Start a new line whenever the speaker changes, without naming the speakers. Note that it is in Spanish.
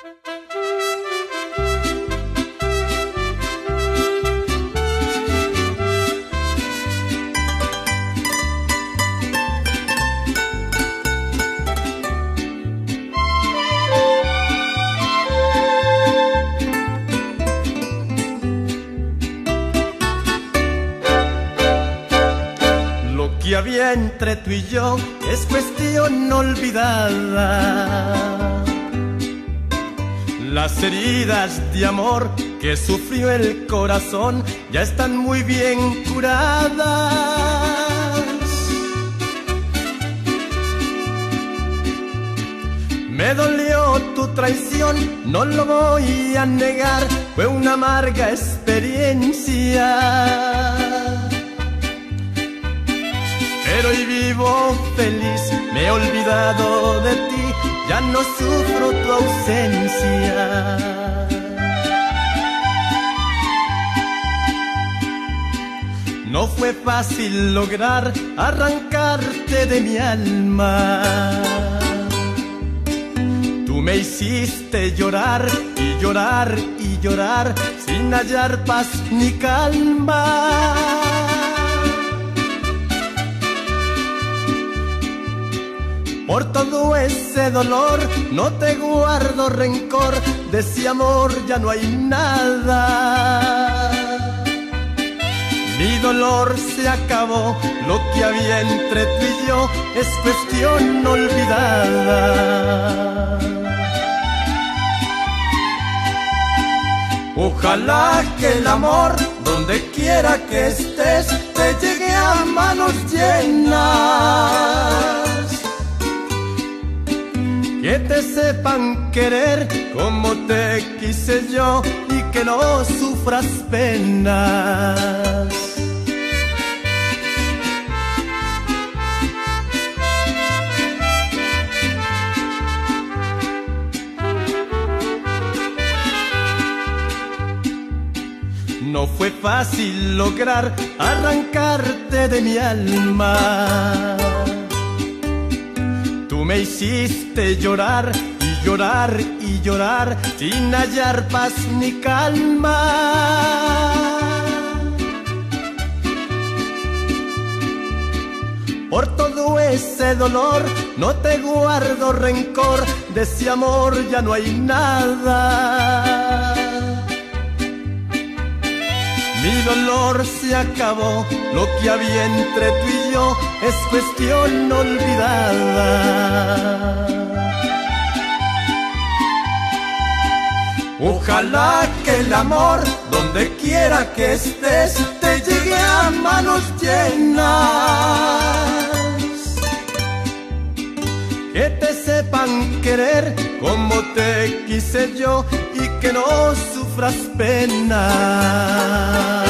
Lo que había entre tú y yo es cuestión olvidada. Las heridas de amor que sufrió el corazón ya están muy bien curadas. Me dolió tu traición, no lo voy a negar, fue una amarga experiencia. Pero hoy vivo feliz, me he olvidado de ti, ya no sufro tu ausencia. No fue fácil lograr arrancarte de mi alma. Tú me hiciste llorar y llorar y llorar sin hallar paz ni calma. Por todo ese dolor no te guardo rencor, de ese amor ya no hay nada. Mi dolor se acabó, lo que había entre tú y yo es cuestión olvidada. Ojalá que el amor, donde quiera que estés, te llegue a manos llenas. Que te sepan querer como te quise yo y que no sufras penas. No fue fácil lograr arrancarte de mi alma. Tú me hiciste llorar y llorar y llorar sin hallar paz ni calma. Por todo ese dolor no te guardo rencor, de ese amor ya no hay nada. Mi dolor se acabó, lo que había entre tú y yo es cuestión olvidada. Ojalá que el amor, donde quiera que estés, te llegue a manos llenas. Que te sepan querer como te quise yo y que no sufras pena.